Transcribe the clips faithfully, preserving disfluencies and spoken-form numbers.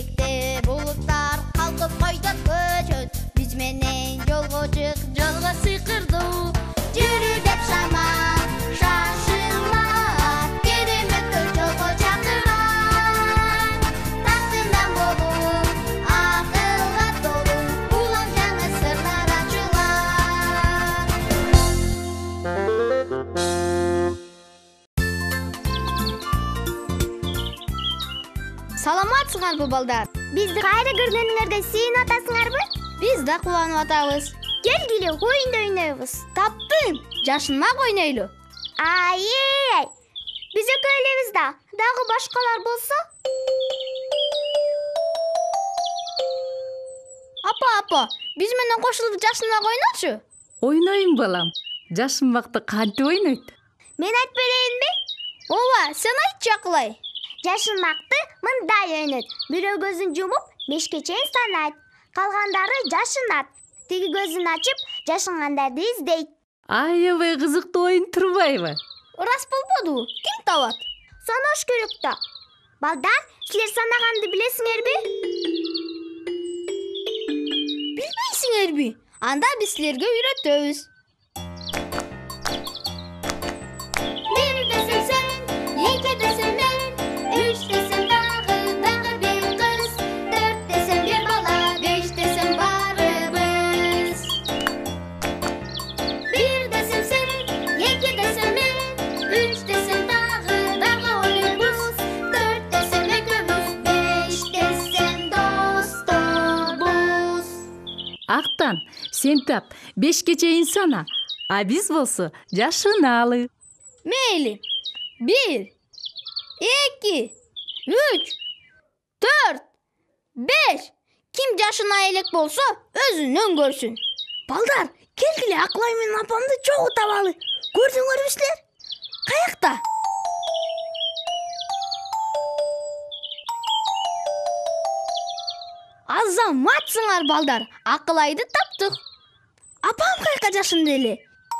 келечекте булуттар калкып койдот көчөт. Биз менен жолго чык, жолго сыйкырдуу. Жүрү деп шамат, шашылат, кереметтер жолго чакырат. Тактынан болуп, акылга толуп, улам жаңы сырлар ачылат. Саламатсыңарбы, балдар? Бизди кайра көргөнүңөргө сүйүнүп атасыңарбы? Биз да кубанып атабыз. Келгиле оюн ойнойбуз. Таптым. Жашынмак ойнойлу. Ай-ей! Биз экөөбүз да. Дагы башкалар болсо? Апа, апа, биз менен кошулуп жашынмак ойночу. Ойнойм балам. Жашынмакты кантип ойнойт? Мен айтып берейинби? Ооба, сен айтчы акылай. Жашынмакты мындай ойнойт. Бирөө көзүн жумуп, бешке чейин санайт. Калгандары жашынат. Тиги көзүн ачып, жашынгандарды издейт. Аябай кызыктуу ойун турбайбы? Рас болбоду? Ким табат? Санаш керек да. Балдар, силер санаганды билесиңерби? Билбейсиңерби? Анда биз силерге үйрөтөбүз. Бир десем сен, эки десем мен, үч десем дагы, дагы бир кыз, төрт десем бир бала, беш десем барыбыз. Бир десем сен, эки десем мен, үч десем дагы, дагы ойнойбуз, төрт десем экөөбүз, беш десем досторбуз. Актан, сен тап, бешке чейин сана, а биз болсо жашынаалы. Мейли. Бир, эки, үч, төрт, беш. Ким жашына элек болсо, өзүнөн көрсүн. Балдар, келгиле Акылай менен апамды чогуу табалы. Көрдүңөрбү силер? Каякта? Азаматсыңар, балдар. Акылайды таптык. Апам кайка жашынды эле?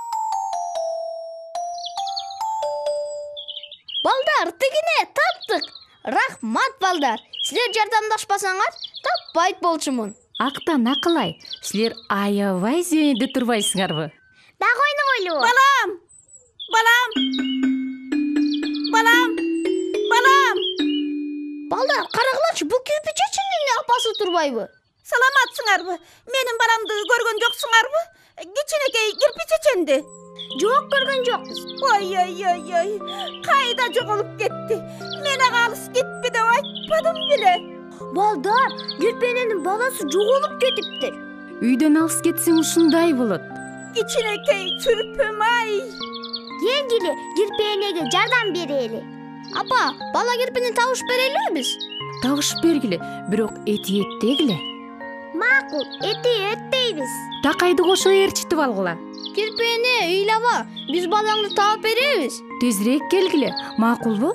Балдар, тигине таптык. Рахмат, балдар. Силер жардамдашпасаңар, таппайт болчумун. Актан, Акылай, силер аябай зейинде турбайсыңарбы? Дагы ойногойлу. Балам! Балам! Балам! Балам! Балдар, карагылачы, бул кирпичечинин апасы турбайбы? Саламатсыңарбы? Менин баламды көргөн жоксуңарбы? Кичинекей кирпичеченди. Жок, көргөн жокпуз. Ой-ой-ой-ой, кайда жоголуп кетти? Мен ага алыс кетпи деп айтпадым беле. Балдар, Кирпененин баласы жоголуп кетиптир. Үйдөн алыс кетсең ушундай болот. Кичинекей чүрпүм-ай. Келгиле, Кирпенеге жардам берели. Апа, бала кирпини табыш берелиби биз? Табыш бергиле, бирок эти эттегиле. Макул, эти эттейбиз. Такайды кошо ээрчитип алгыла. Кирпини ыйлаба, биз балаңды таап беребиз. Тезирээк келгиле, макулбу?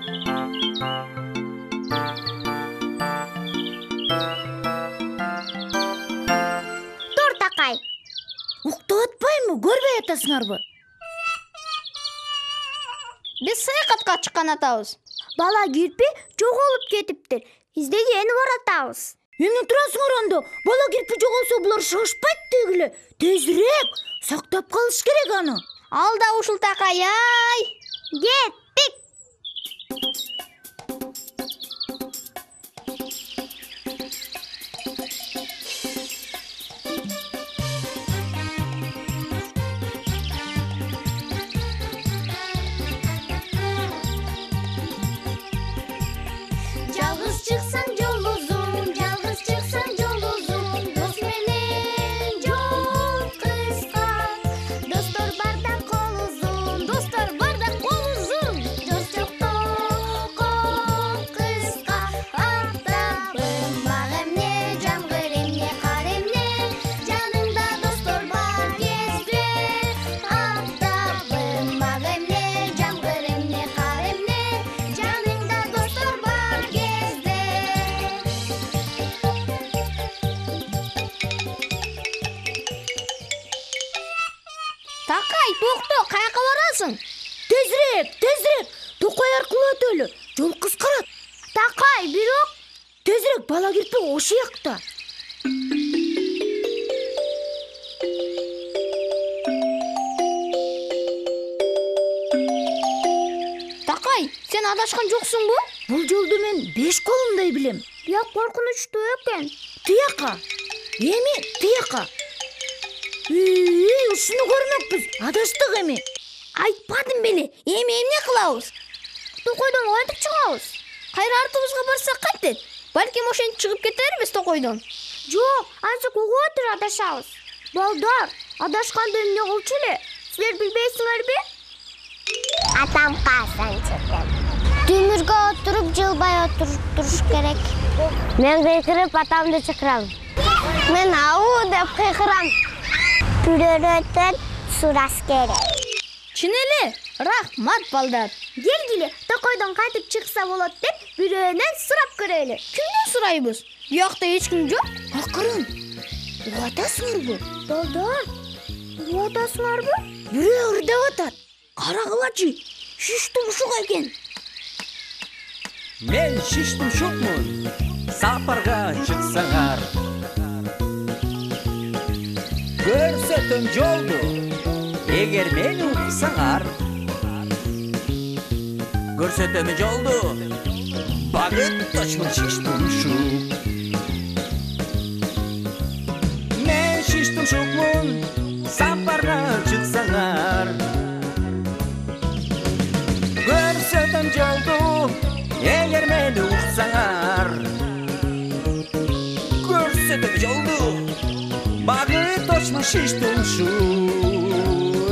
Тур, Такай. Уктап атпаймы? Көрбөй атасыңарбы? Биз саякатка чыккан атабыз. Бала Кирпи жоголуп кетиптир. Издегени баратабыз. Эмне турасыңар анда? Бала кирпи жоголсо булар шашпайт дегиле. Тезирээк сактап калыш керек аны. Ал да ушул, Такай, ай. Кеттик. Жалгыз чыксаң жол узун, жалгыз чыксаң жол узун, дос менен жол кыска. Достор барда кол узун, достор барда кол узун, дос жокто кол кыска. Аттабым баг эмне, жамгыр эмне, кар эмне, жаныңда достор бар кезде. Аттабым баг эмне, жамгыр эмне, кар эмне, жаныңда достор бар кезде. Такай, токто, каяка барасың? Тезирээк, тезирээк. Токой аркылуу өтөлү. Жол кыскарат. Такай, бирок Тезирээк бала кирпи ошол жакта. Такай, сен адашкан жоксуңбу? Бул жолду мен беш колумдай билем. Бияк коркунучтуу экен. Тияка. Эми тияка. Үй, ушуну көрмөкпүз. Адаштык эми. Айтпадым беле. Эми эмне кылабыз? Токойдон кантип чыгабыз? Кайра артыбызга барсак кантет? Балким ошентип чыгып кетербиз токойдон. Жок, азыр көгөтүр адашабыз. Балдар, адашканда эмне кылчу эле? Силер билбейсиңерби? Атам касанчыктан. Түмүргө отуруп жылбай отуруп туруш керек. Мен кыйкырып атамды чакырам. Мен ау деп кыйкырам. Бирөөнөн сурас керек. Чын эле? Рахмат балдар. Келгиле, токойдон кайтып чыкса болот деп бирөөнөн сурап көрөлү. Кимден сурайбыз? Буякта эч ким жок. Акырын. Угатасыңарбы? Балдар, угатасыңарбы? Бирөө ырдап атат. Карагылачы. Шиш тумшук экен. Мен шиш тумшукмун. Сапарга чыксаңар. Көрсөтөм жолду. Эгер мени уксаңар. Көрсөтөм жолду. Багыт точмун шиш тумшук. Мен шиш тумшукмун. Сапарга чыксаңар. Көрсөтөм жолду, эгер мени уксаңар. Көрсөтөм жолду, багыт точмун шиш тумшук.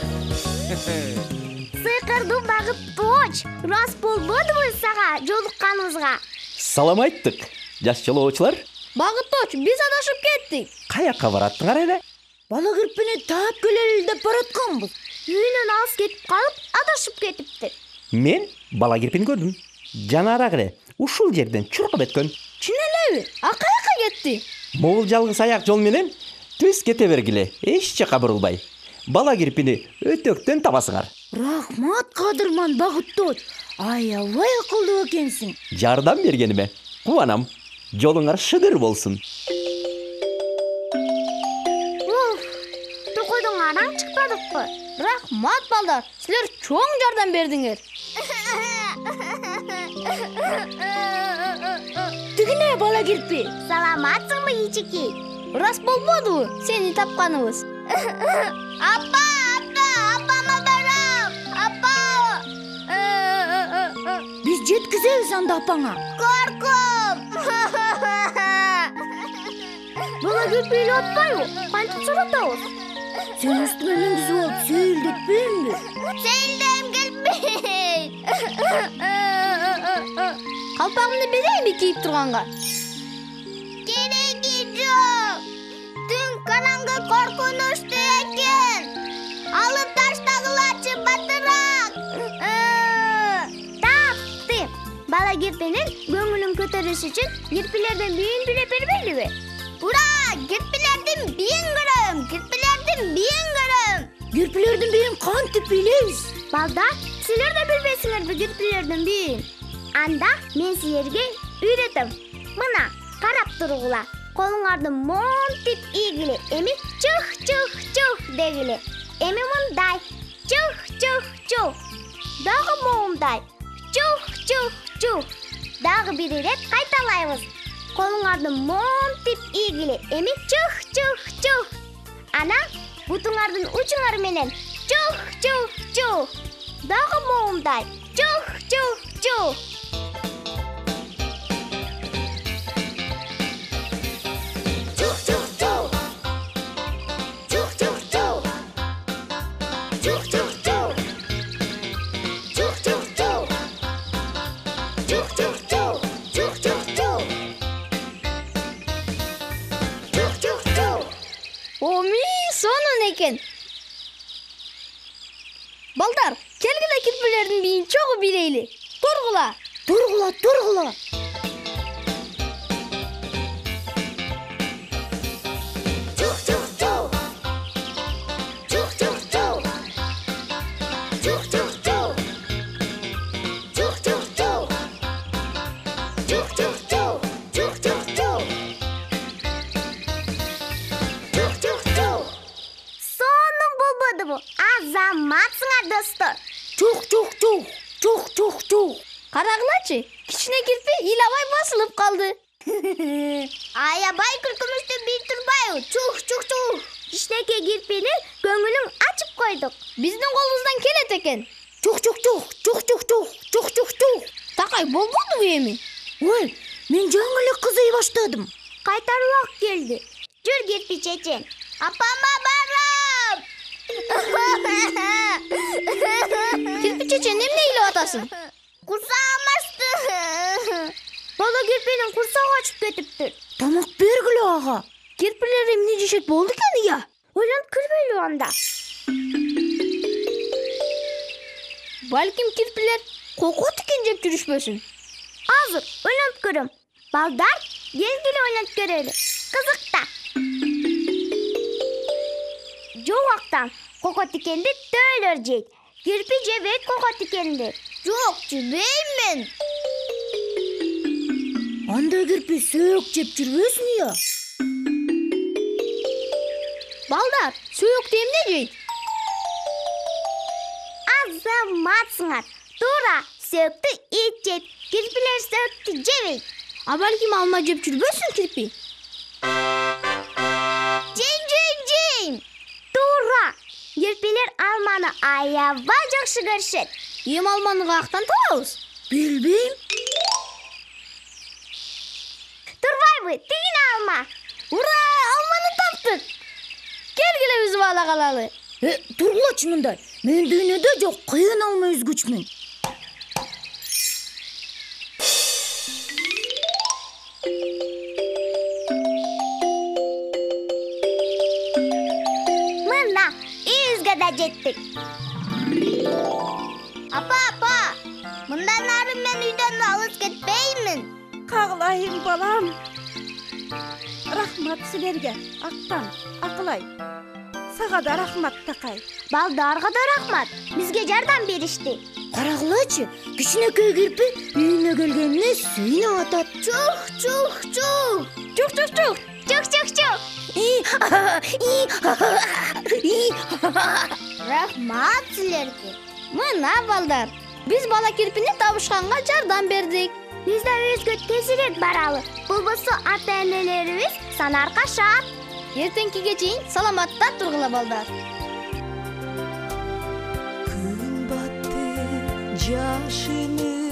Сыйкырдуу багыт точ. Рас болбодубу сага жолукканыбызга? Салам айттык, жаш жолоочулар. Багыт точ, биз адашып кеттик. Каяка бараттыңар эле? Бала кирпини таап келели деп баратканбыз. Үйүнөн алыс кетип калып, адашып кетиптир. Мен бала кирпини көрдүм. Жанарак эле ушул жерден чуркап өткөн. Чын элеби? А каяка кетти? Могул жалгыз аяк жол менен түз кете бергиле, эч жака бурулбай. Бала кирпини өтөктөн табасыңар. Рахмат кадырман багыттот. Аябай акылдуу экенсиң. Жардам бергениме кубанам. Жолуңар шыдыр болсун. Уф, токойдон араң чыкпадыкпы? Рахмат балдар, силер чоң жардам бердиңер. Тигине бала кирпи. Саламатсыңбы, ичики? Рас болбодубу сени тапканыбыз? Апа, апа, апама барам. Апа! Биз жеткизебиз анда апаңа. Коркум! Бала кирпи эле атпайбы? Кантип сураттабыз? Сен үстүмө мингизип алып сейилдетпейинби? Сейилдем келбейт. Калпагымды берейинби кийип турганга? Кереги жок. Түн караңгы коркунучтуу экен. Алып таштагылачы батыраак. Таптым. Бала кирпинин көңүлүн көтөрүш үчүн кирпилердин бийин биле бербейлиби? Ура! Кирпилердин бийин көрөм. Кирпилердин бийин көрөм. Кирпилердин бийин кантип билебиз? Балда, силер да билбейсиңерби кирпилердин бийин? Анда мен силерге үйрөтөм. Мына, карап тургула. Колуңарды монтип ийгиле. Эми чух-чух-чух дегиле. Эми мындай. Чух-чух-чух. Дагы моундай. Чух-чух-чух. Дагы бир ирет кайталайбыз. Колуңарды монтип ийгиле. Эми чух-чух-чух. Ана, бутуңардын учуңар менен чух-чух-чух. Дагы моундай. Чух-чух-чух. Оми, сонун экен. Балдар, келгиле кирпилердин бийин чогуу билейли. Тургула. Тургула, тургула. Аябай күркүмүштү бий турбайбы. Чух, чух, чух. Кичинекей кирпини көңүлүң ачып койдук. Биздин колубуздан келет экен. Чух, чух, чух, чух, чух, чух, чух, чух, чух. Такай болбодубу эми? Ой, мен жаңы эле кызый баштадым. Кайтар убакыт келди. Жүр кирпи чечен. Апама барам. Кирпи чечен эмне ыйлап атасың? Курсагым ачты. Бала кирпинин курсагы ачып кетиптир. Тамак бергиле ага. Кирпилер эмне жешет болду экен я? Ойлонуп көрбөйлү анда. Балким кирпилер кокот экен жеп жүрүшпөсүн. Азыр ойлонуп көрөм. Балдар, келгиле ойлонуп көрөлү. Кызык да. Жоактан кокот экенди төөлөр жейт. Кирпи жебейт кокот экенди. Жок, жебеймин. Андай кирпи сөөк жеп жүрбөсүн я? Балдар, сөөктү эмне жейт? Азаматсыңар. Туура, сөөктү ит жейт. Кирпилер сөөктү жебейт. А балким алма жеп жүрбөсүн кирпи? Жейм, жейм, жейм. Туура. Кирпилер алманы аябай жакшы көрүшөт. Эми алманы каяктан табабыз? Билбейм. Турбайбы, тигин алма. Ура, алманы таптык. Келгиле биз бала калалы. Э, тургулачы мындай. Мен дүйнөдө жок кыйын алма үзгүчмүн. Мына, үйүбүзгө да жеттик. Апа, апа, мындан ары мен үйдөн алыс кетпеймин. Кагылайын балам. Рахмат силерге, Актан, Акылай. Сага да рахмат такай. Балдарга да рахмат. Бизге жардам беришти. Карагылачы, кичинекей кирпи үйүнө келгенине сүйүнүп атат. Чух, чух, чух. Чух, чух, чух. Чух, чух, чух. Рахмат силерге. Мына балдар, биз бала кирпини табышканга жардам бердик. Биз да үйүбүзгө тезирээк баралы. Болбосо ата-энелерибиз санар кашат. Эртеңкиге чейин саламатта тургула балдар. Күн батты жашыны